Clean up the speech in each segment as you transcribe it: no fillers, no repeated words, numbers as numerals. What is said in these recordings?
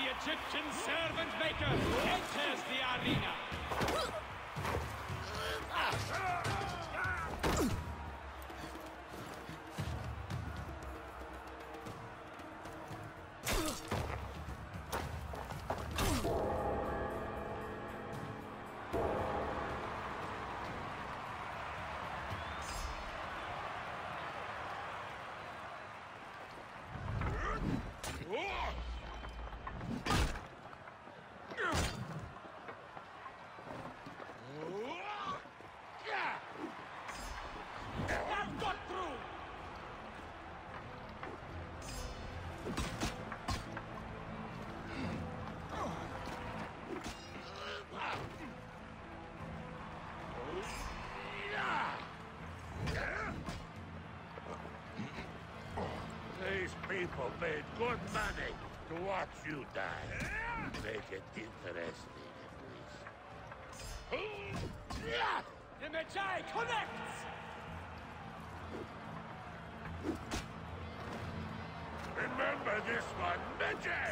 Egyptian servant maker enters the arena. I've got through! These people paid good money to watch you die. Make it interesting, please. The Magi connects! Remember this one, Medjay!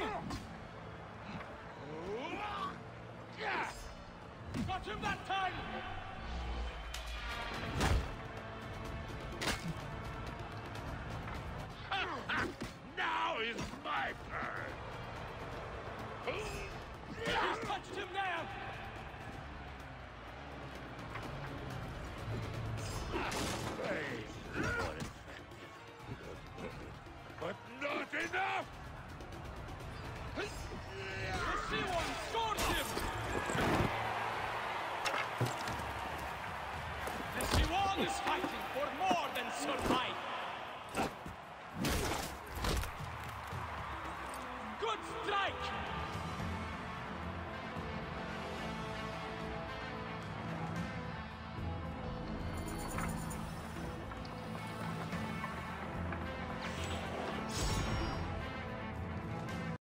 Got him that time!